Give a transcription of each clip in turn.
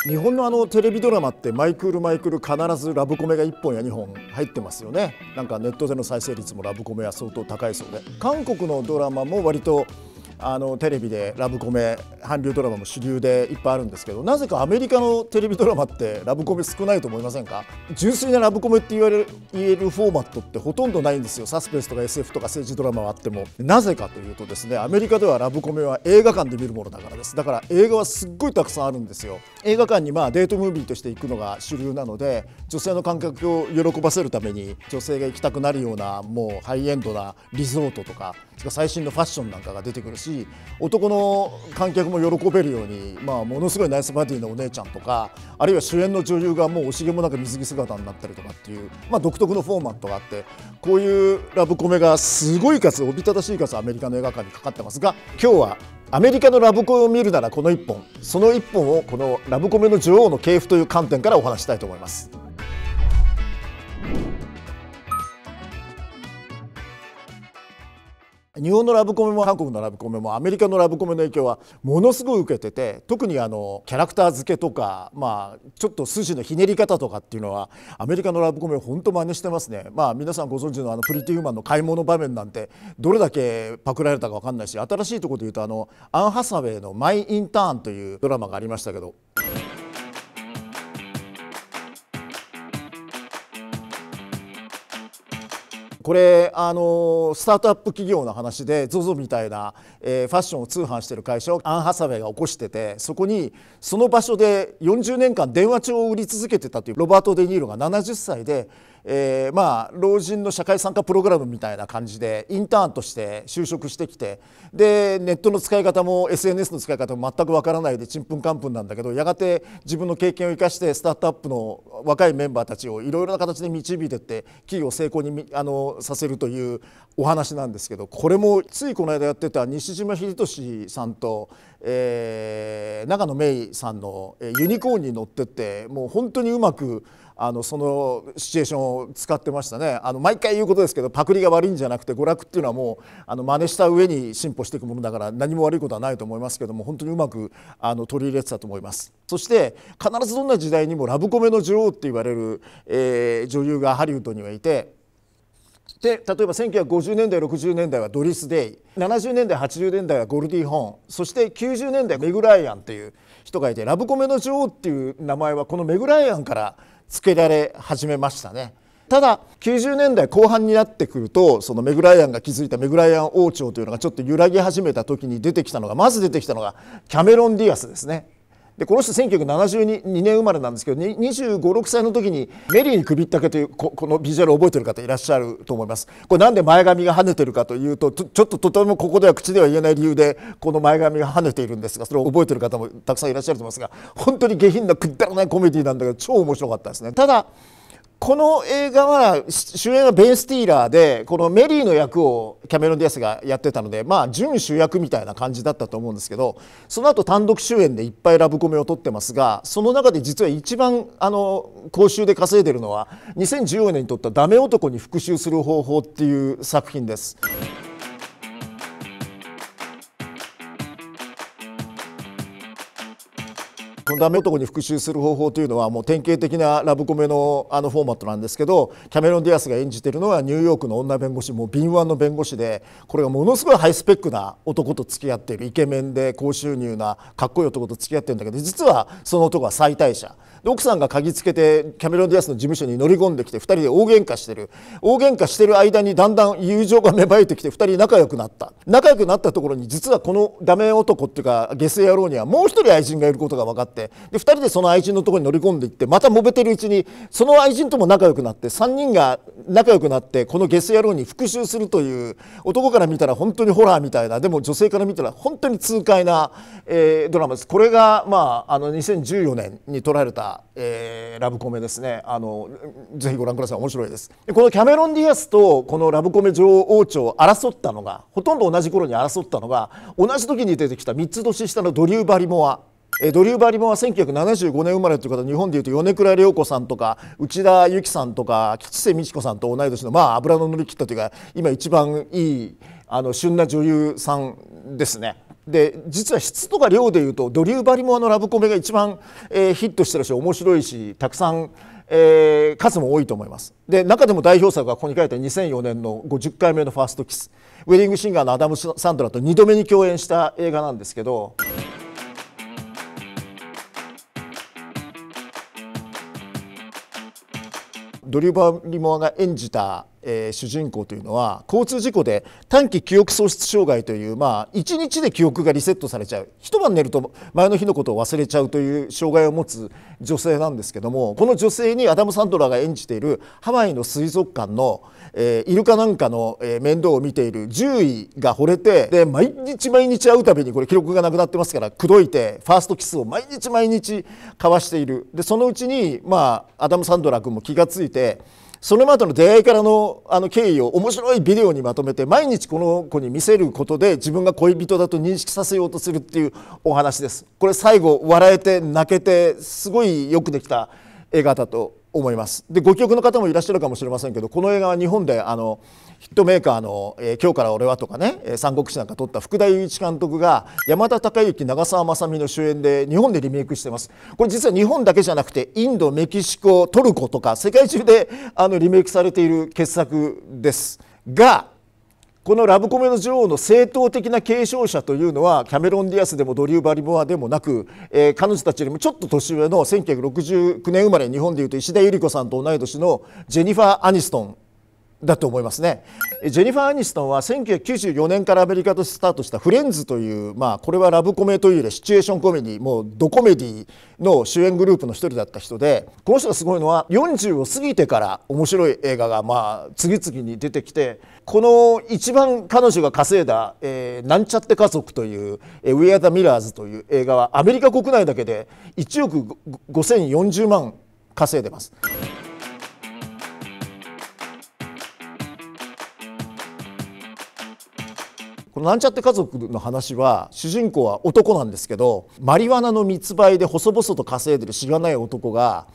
日本のテレビドラマって毎クール毎クール必ずラブコメが1本や2本入ってますよね。なんかネットでの再生率もラブコメは相当高いそうで、韓国のドラマも割とテレビでラブコメ、韓流ドラマも主流でいっぱいあるんですけど、なぜかアメリカのテレビドラマってラブコメ少ないと思いませんか？純粋なラブコメって言えるフォーマットってほとんどないんですよ。サスペンスとか SF とか政治ドラマはあっても。なぜかというとですね、アメリカではラブコメは映画館で見るものだからです。だから映画はすっごいたくさんあるんですよ。映画館にデートムービーとして行くのが主流なので、女性の観客を喜ばせるために女性が行きたくなるようなもうハイエンドなリゾートとか最新のファッションなんかが出てくるし、男の観客も喜べるように、ものすごいナイスバディのお姉ちゃんとか、あるいは主演の女優がもう惜しげもなく水着姿になったりとかっていう、独特のフォーマットがあって、こういうラブコメがすごい数、おびただしい数アメリカの映画館にかかってますが、今日はアメリカのラブコメを見るならこの1本、その1本をこのラブコメの女王の系譜という観点からお話したいと思います。日本のラブコメも韓国のラブコメもアメリカのラブコメの影響はものすごい受けてて、特にキャラクター付けとか、ちょっと筋のひねり方とかっていうのはアメリカのラブコメを本当真似してますね。皆さんご存知のプリティウーマンの買い物場面なんてどれだけパクられたか分かんないし、新しいところで言うとアン・ハサウェイの「マイ・インターン」というドラマがありましたけど、これスタートアップ企業の話で ZOZO みたいな、ファッションを通販してる会社をアン・ハサウェイが起こしてて、そこにその場所で40年間電話帳を売り続けてたというロバート・デ・ニーロが70歳で、老人の社会参加プログラムみたいな感じでインターンとして就職してきて、でネットの使い方も SNS の使い方も全くわからないでちんぷんかんぷんなんだけど、やがて自分の経験を生かしてスタートアップの若いメンバーたちをいろいろな形で導いていって企業を成功にさせるというお話なんですけど、これもついこの間やってた西島秀俊さんと、永野芽郁さんのユニコーンに乗ってって、もう本当にうまくそのシチュエーションを使ってましたね。毎回言うことですけど、パクリが悪いんじゃなくて、娯楽っていうのはもう真似した上に進歩していくものだから何も悪いことはないと思いますけども、本当にうまく取り入れてたと思います。そして必ずどんな時代にもラブコメの女王って言われる、女優がハリウッドにはいて、で例えば1950年代60年代はドリス・デイ、70年代80年代はゴルディ・ホーン、そして90年代メグ・ライアンという人がいて、ラブコメの女王っていう名前はこのメグ・ライアンから付けられ始めましたね。ただ90年代後半になってくると、そのメグ・ライアンが築いたメグ・ライアン王朝というのがちょっと揺らぎ始めた時にまず出てきたのがキャメロン・ディアスですね。でこの人1972年生まれなんですけど、25、6歳の時にメリーに首ったけというこのビジュアルを覚えてる方いらっしゃると思います。これなんで前髪が跳ねてるかというと、ちょっととてもここでは口では言えない理由でこの前髪が跳ねているんですが、それを覚えてる方もたくさんいらっしゃると思いますが、本当に下品なくだらないコメディなんだけど超面白かったですね。ただこの映画は主演はベン・スティーラーで、このメリーの役をキャメロン・ディアスがやってたので、準主役みたいな感じだったと思うんですけど、その後単独主演でいっぱいラブコメを撮ってますが、その中で実は一番公衆で稼いでるのは2014年に撮った「ダメ男に復讐する方法」っていう作品です。このダメ男に復讐する方法というのはもう典型的なラブコメのフォーマットなんですけど、キャメロン・ディアスが演じているのはニューヨークの女弁護士、もう敏腕の弁護士で、これがものすごいハイスペックな男と付き合っている、イケメンで高収入なかっこいい男と付き合ってるんだけど、実はその男は妻帯者で、奥さんが嗅ぎつけてキャメロン・ディアスの事務所に乗り込んできて2人で大喧嘩してる間にだんだん友情が芽生えてきて2人仲良くなったところに、実はこのダメ男っていうかゲス野郎にはもう一人愛人がいることが分かって、で2人でその愛人のところに乗り込んでいって、また揉めてるうちにその愛人とも仲良くなって、3人が仲良くなってこのゲス野郎に復讐するという、男から見たら本当にホラーみたいな、でも女性から見たら本当に痛快な、ドラマです。これが2014年に撮られた、ラブコメですね。ぜひご覧ください。面白いです。でこのキャメロン・ディアスとこのラブコメ女王王朝を争ったのが、ほとんど同じ頃に争ったのが、同じ時に出てきた3つ年下のドリュー・バリモア。ドリュー・バリモアは1975年生まれという方、日本でいうと米倉涼子さんとか内田有紀さんとか吉瀬美智子さんと同い年の、油の乗り切ったというか今一番いい旬な女優さんですね。 で実は質とか量でいうとドリュー・バリモアのラブコメが一番、ヒットしてるし面白いしたくさん、数も多いと思います。で中でも代表作がここに書いて2004年の50回目のファーストキス、ウェディングシンガーのアダム・サンドラと2度目に共演した映画なんですけど、ドリュー・バリモアが演じた、主人公というのは交通事故で短期記憶喪失障害という、1日で記憶がリセットされちゃう、一晩寝ると前の日のことを忘れちゃうという障害を持つ女性なんですけども、この女性にアダム・サンドラーが演じているハワイの水族館の、イルカなんかの、面倒を見ている獣医が惚れて、で毎日会うたびにこれ記録がなくなってますから口説いてファーストキスを毎日交わしている。でそのうちに、アダム・サンドラー君も気がついて、それまでの出会いからの経緯を面白いビデオにまとめて毎日この子に見せることで自分が恋人だと認識させようとするっていうお話です。これ最後笑えて泣けてすごいよくできた映画だと思います。でご記憶の方もいらっしゃるかもしれませんけど、この映画は日本でヒットメーカーの「今日から俺は」とかね「三国志」なんか撮った福田雄一監督が山田孝之長澤まさみの主演で日本でリメイクしてます。これ実は日本だけじゃなくてインド、メキシコ、トルコとか世界中でリメイクされている傑作ですが、このラブコメの女王の正統的な継承者というのはキャメロン・ディアスでもドリュー・バリモアでもなく、彼女たちよりもちょっと年上の1969年生まれ、日本でいうと石田ゆり子さんと同い年のジェニファー・アニストンだと思いますね。ジェニファー・アニストンは1994年からアメリカとスタートした「フレンズ」という、これはラブコメというよりシチュエーションコメディ、もうドコメディの主演グループの一人だった人で、この人がすごいのは40を過ぎてから面白い映画が次々に出てきて、この一番彼女が稼いだ「なんちゃって家族」という「We Are the Millers」という映画はアメリカ国内だけで1億5040万稼いでます。このなんちゃって家族の話は主人公は男なんですけど、マリワナの密売で細々と稼いでるしがない男が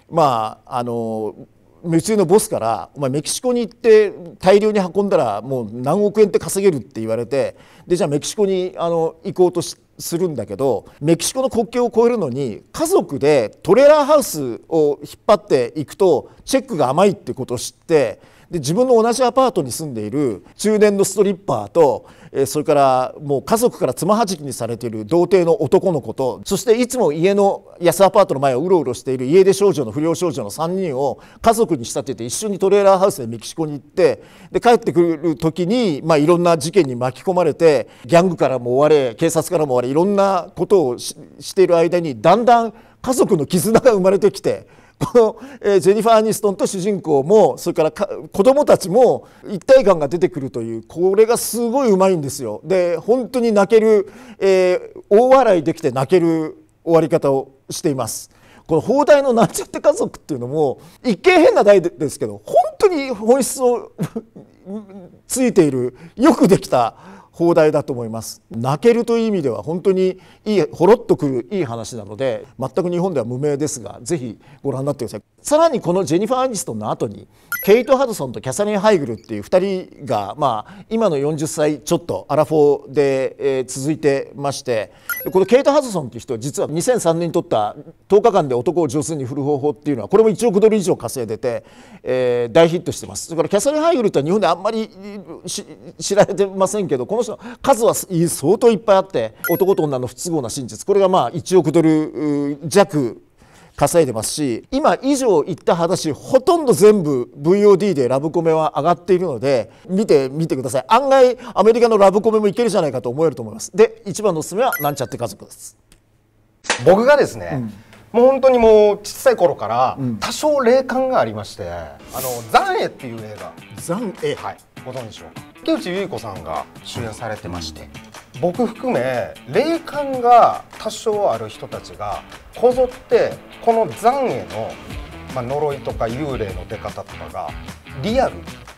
密輸のボスから「お前メキシコに行って大量に運んだらもう何億円って稼げる」って言われて、でじゃあメキシコに行こうとするんだけど、メキシコの国境を越えるのに家族でトレーラーハウスを引っ張っていくとチェックが甘いってことを知って、で自分の同じアパートに住んでいる中年のストリッパーと、それからもう家族からつまはじきにされている童貞の男の子と、そしていつも家の安アパートの前をうろうろしている家出少女の不良少女の3人を家族に仕立てて一緒にトレーラーハウスでメキシコに行って、で帰ってくる時にいろんな事件に巻き込まれて、ギャングからも追われ警察からも追われ、いろんなことをしている間にだんだん家族の絆が生まれてきて、このジェニファー・アニストンと主人公もそれから子供たちも一体感が出てくるという、これがすごいうまいんですよ。で本当に泣ける、大笑いできて泣ける終わり方をしています。この放題のなんちゃって家族っていうのも一見変な題ですけど、本当に本質をついているよくできた放題だと思います。泣けるという意味では本当にいい、ほろっとくるいい話なので、全く日本では無名ですがぜひご覧になってください。さらにこのジェニファー・アニストンの後にケイト・ハドソンとキャサリン・ハイグルっていう2人が、今の40歳ちょっとアラフォーで、続いてまして、このケイト・ハドソンっていう人は実は2003年に撮った10日間で男を上手に振る方法っていうのはこれも1億ドル以上稼いでて、大ヒットしてます。それからキャサリン・ハイグルって日本であんまり知られてませんけど、この人の数は相当いっぱいあって、男と女の不都合な真実、これが1億ドル弱稼いでますし、今以上言った話ほとんど全部 VOD でラブコメは上がっているので見てみてください。案外アメリカのラブコメもいけるじゃないかと思えると思います。で一番のおすすめはなんちゃって家族です。 僕がですね、もう本当にもう小さい頃から多少霊感がありまして、残影っていう映画、 残影、 はい、ご存知でしょうか。池内結子さんが主演されてまして、僕含め霊感が多少ある人たちがこぞってこの残影の、呪いとか幽霊の出方とかがリアル